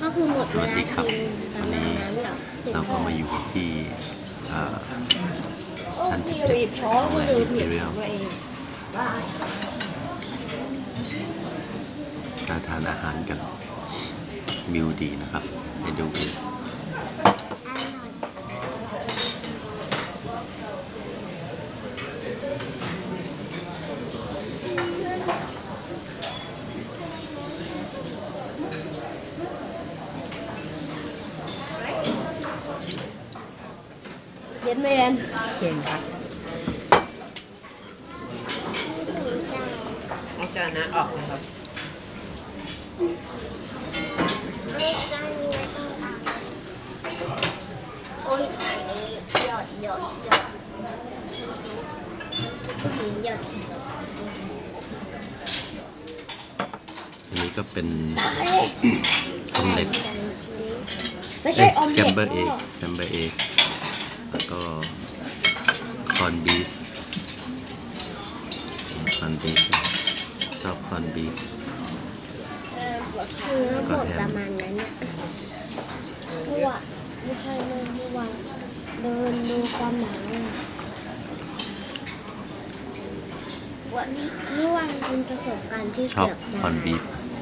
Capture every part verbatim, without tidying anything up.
ก็คือหมดสวัสดีครับวันนี้เราก็มาอยู่ที่ชั้นสิบเจ็ดของโรงแรม Imperial มาทานอาหารกันวิวดีนะครับไปดูกันเย็นไหมเย็นเย็นครับเอาจานนั้นออกนะครับโอ้ยอันนี้หยดหยดหยดหยดสิอันนี้ก็เป็นออมเล็ตไม่ใช่ออมสเล็แคตมเบอร์เอ็กสแคมเบอร์เอ็กแล้วก็คอนบีฟคอนบีฟชอบคอนบีฟคือหมดประมาณนั้นเนี่ยเมื่อวานไม่ใช่เมื่อวานเดินดูความหนาววันนี้เมื่อวานเป็นประสบการณ์ที่ชอบเกือบคอนบีฟ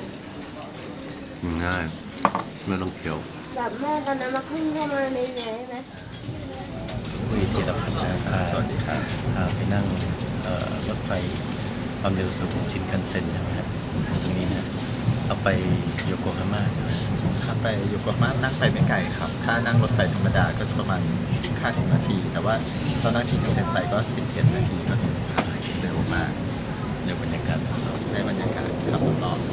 ง่ายไม่ต้องเคี้ยวแบบแม่ตอนนั้นมาขึ้นเข้ามาในไหนนะคุยธีรพัฒน์นะครับสวัสดีครับพาไปนั่งรถไฟความเร็วสูงชินคันเซ็นใช่ไหมครับตรงนี้นะเอาไปโยโกฮาม่าใช่ไหมครับไปอยู่กับมานั่งไปไม่ไกลครับถ้านั่งรถไฟธรรมดาก็จะประมาณห้าสิบนาที แต่ว่าตอนนั่งชินคันเซ็นไปก็สิบเจ็ดนาทีก็ถึงเร็วมากเดี๋ยวบรรยากาศเราในบรรยากาศขับรอบ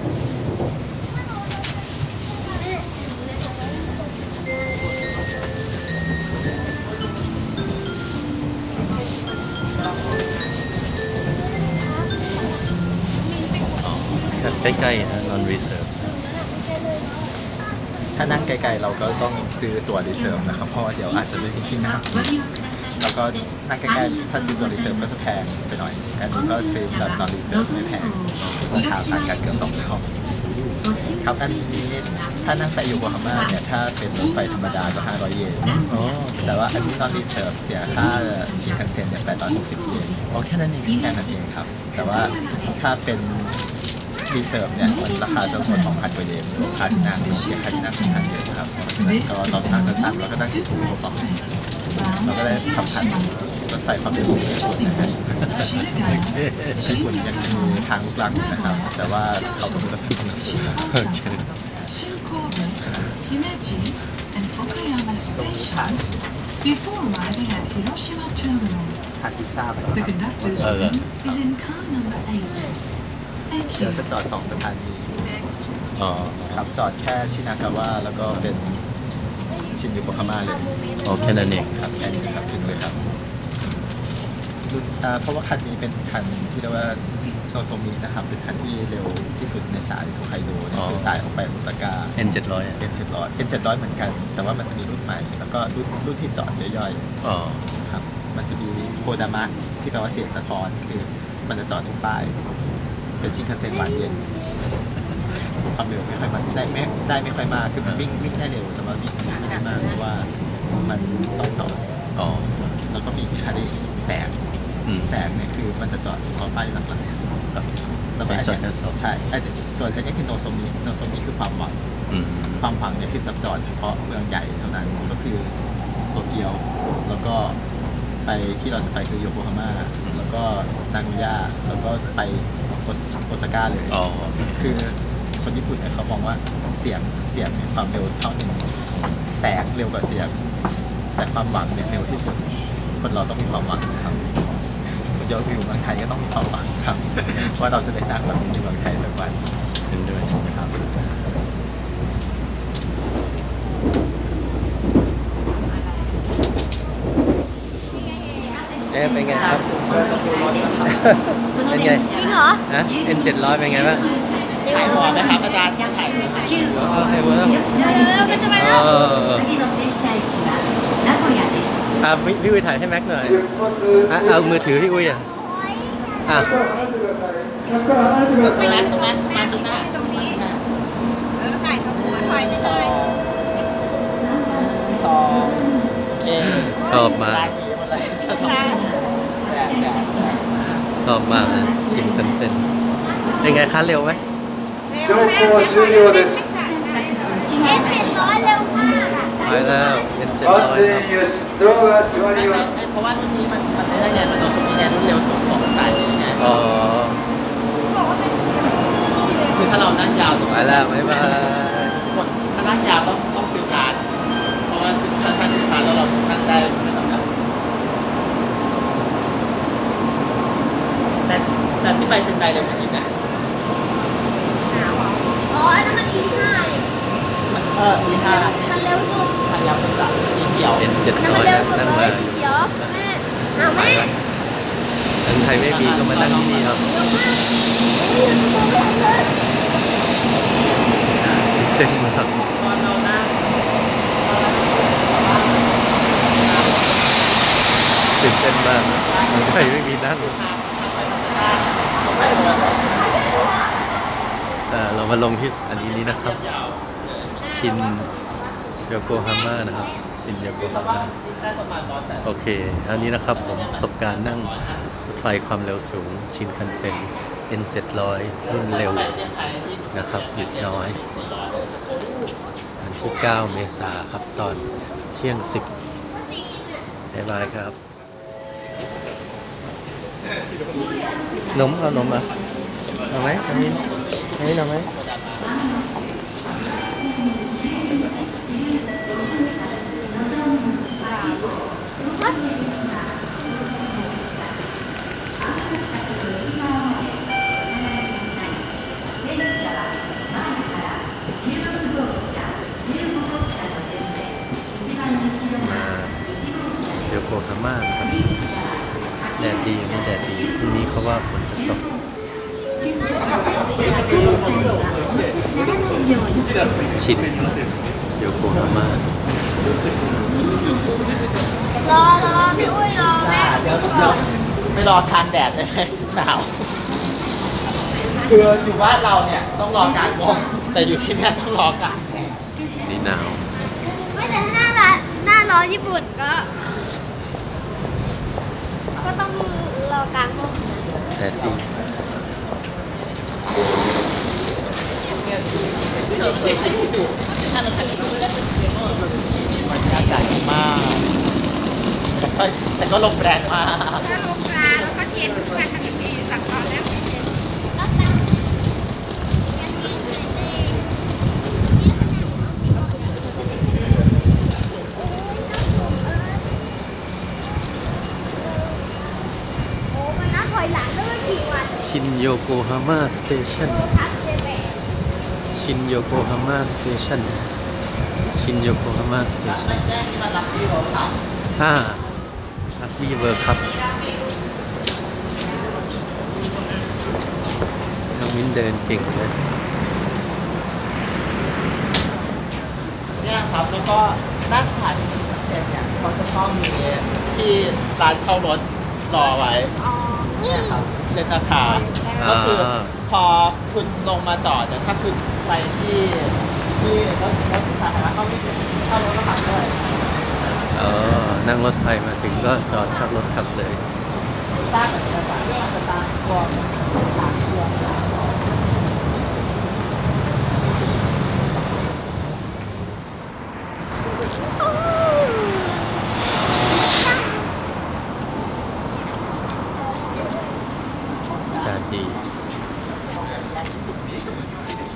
ใกล้ๆนะ non reserve ถ้านั่งไกลๆเราก็ต้องซื้อตั๋วรีเซิร์ฟนะครับเพราะว่าเดี๋ยวอาจจะไม่มีที่นั่งแล้วก็นั่งใกล้ๆถ้าซื้อตั๋วรีเซิร์ฟก็จะแพงไปหน่อยอันนี้ก็ซื้อแบบ non reserve ไม่แพงราคาต่างกันเกือบสองเท่าครับอันนี้ถ้านั่งไปโยโกฮาม่าเนี่ยถ้าเป็นรถไฟธรรมดาก็ห้าร้อยเยนแต่ว่าอันนี้ non reserve เสียค่าชินคันเซ็นเนี่ยแปดร้อยหกสิบเยนโอแค่นั้นเองแค่นั้นเองครับแต่ว่าถ้าเป็นรีเซิร์ฟเนี่ยมันราคาจะประมาณสองพันกว่าเยนรวมค่าที่นั่งเสียค่าที่นั่งสองพันเยนครับก็เรานั่งสั้นๆแล้วก็นั่งถูกๆต่อเราก็ได้สัมผัสรถไฟความเร็วสูงญี่ปุ่นนะครับญี่ปุ่นยังมีทางลูกรังนะครับแต่ว่าเขาก็มีรถขึ้น Before arriving at Hiroshima Terminal, ทางพิซซ่าไป the conductor's room is in car number eight. Thank เดี๋ยว you. จะจอดสองสถานีอ๋อครับจอดแค่ชินากาวะแล้วก็เป็นชินยูโกฮาม่าเลยโอแค่นั้นเองครับแค่นี้ครับถึงเลยครับรุ่นอ่าเพราะว่าคันนี้เป็นคันที่เรียกว่าโนโซมินะครับเป็นคันที่เร็วที่สุดในสายโทไคโดนี่คือสายออกไปโอซาก้าเอ็น เจ็ดร้อยเอ็นเจ็ดร้อยเอ็นเจ็ดร้อยเหมือนกัน แต่ว่ามันจะมีรุ่นใหม่ แล้วก็รุ่นรุ่นที่จอดย่อยอ๋อๆครับมันจะมีโคดามะที่แปลว่าเสียงสะท้อนคือมันจะจอดทุกป้ายเป็นชินคันเซ็นหวานเย็นความเร็วไม่ค่อยมากได้ไม่ได้ไม่ค่อยมากคือมันวิ่งวิ่งได้เร็วแต่ว่าวิ่งไม่ได้มากเพราะว่ามันต้องจอดอ๋อแล้วก็มีคันนี้แสงอืมแสงเนี่ยคือมันจะจอดเฉพาะป้ายหลักครับๆแล้วก็ไม่อันจอดเนี้ยแค่สองใช่อันเนี้ยส่วนอันนี้คือโนโซมิโนโซมิคือความหวังอืมความหวังเนี่ยคือจะจอดเฉพาะเมืองใหญ่เท่านั้นก็คือโตเกียวแล้วก็ไปที่เราจะไปคือโยโกฮาม่าแล้วก็นาโกย่าแล้วก็ไปโอโอซาก้าเลยอ๋อคือคนญี่ปุ่นเนี่ยเขามองว่าเสียงเสียงมีความเร็วเท่าหนึ่งแสงเร็วกว่าเสียงแต่ความหวังเนี่ยเร็วที่สุดคนเราต้องมีความหวังครับคนย้อนอยู่เมืองไทยก็ต้องมีความหวังครับ ว่าเราจะได้นั่งแบบนี้ในเมืองไทยสักวันเป็นด้วยนะครับเอ๊ะเป็นไงครับ เป็นไงจริงเหรอฮะ เอ็น เจ็ดร้อยเป็นไงบ้างถ่ายหัวไหมครับอาจารย์ถ่ายหัวแล้วเร็วๆมันจะไปเอแล้วออ่ะพี่พี่อุ้ยถ่ายให้แม็กหน่อยอ่ะเอามือถือพี่อุ้ยอ่ะอ่ะตรงนั้นตรงนั้นตรงนั้นตรงนี้เออถ่ายกับหัวถ่ายไปเลยชอบมาก ชอบมากนะชินคันเซ็นเป็นไงคะเร็วไหมเร็วมาก終了ですเอ็นเจ็ดร้อยเร็วมากอ่ะไปแล้วเอ็นเจ็ดร้อยครับเพราะว่ารุ่นนี้มันมันได้ไงมันโดนสุดนี่ไงรุ่นเร็วสุดของสายนี้ไงอ๋อคือถ้าเรานั่งยาวตรงไปแล้วบ๊ายบายถ้านั่งยาวต้องต้องซื้อการ์ดเพราะว่าถ้าถ้าซื้อการ์ดแล้วเรานั่งได้ไม่ต้องนั่งแต่แต่ที่ไปเซนไดเร็วกว่านี้นะอ๋ออันนั้นมัน อี ห้า เนี่ยเออดีค่ะมันเร็วสุดทางยาวเป็นสัตว์สีเขียวเอ็นเจ็ดอันนั้นร้มัอน ยเร็วสุดนั่งเลมายสีเขียวแม่เอาแม่อันไทยไม่มีก็มานั่งที่นี่ครับเร็วมากเร็วเลยเต้นมากตอนเรานั่งตื่นเต้นมากอันไทยไม่มีนั่งแต่เรามาลงที่อันนี้นี้นะครับ ชินโยโกฮาม่านะครับ ชินโยโกฮาม่าได้ประมาณร้อยแปดโอเคอันนี้นะครับผมประสบการณ์นั่งรถไฟความเร็วสูงชินคันเซ็น เอ็น เจ็ดร้อย รุ่นเร็วนะครับหยุดน้อยวันที่ เก้า เมษาครับตอนเที่ยงสิบบ๊ายบายครับนมเอานมมาเอาไหมอันนี้อันนี้เอาไหมมาโยโกฮาม่านะครับแดดดีวันนี้แดดดีพรุ่งนี้เขาว่าฝนจะตกชินโยโกฮาม่ารอรอพี่อุ้ยรอแม่เดี๋ยวเดี๋ยวไม่รอทานแดดได้ไหมหนาวคืออยู่บ้านเราเนี่ยต้องรอการมองแต่อยู่ที่นี่ต้องรอการแดดนี่หนาวไม่แต่ถ้าหน้าร้านหน้าร้อนญี่ปุ่นก็ ก็ต้องรอกลางห้องแดดดีบรรยากาศดีมากแต่ก็แต่ก็ลมแรงมากถ้าลงกลางแล้วก็เย็นด้วยทันทีสั่งตอนแล้วโอ้มันนับถอยหลังด้วยกี่วันชินโยโกฮาม่าสเตชันทับเจแปดชินโยโกฮาม่าสเตชันชินโยโกฮาม่าสเตชันแจ้งที่มารับพี่เขาค่ะห้ารักบี้เวิร์คครับน้องมิ้นเดินเก่งเลยเนี่ยครับแล้วก็หน้าสถานีชินคันเซ็นเนี่ยเขาจะต้องมีที่ร้านเช่ารถรอไว้อ๋อเนี่ยครับเซ็นราคาก็คือพอคุณลงมาจอดแต่ถ้าคุณไปที่ที่รถรถสาธารณะเขาไม่ถึงเช่ารถแล้วขับด้วยเออนั่งรถไฟมาถึงก็จอดเช่ารถขับเลยสร้างแบบนี้ก่อนสร้างตัวทางเครื่องอากาศดี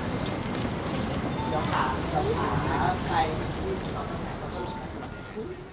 เดี๋ยวขาเดี๋ยวขาไป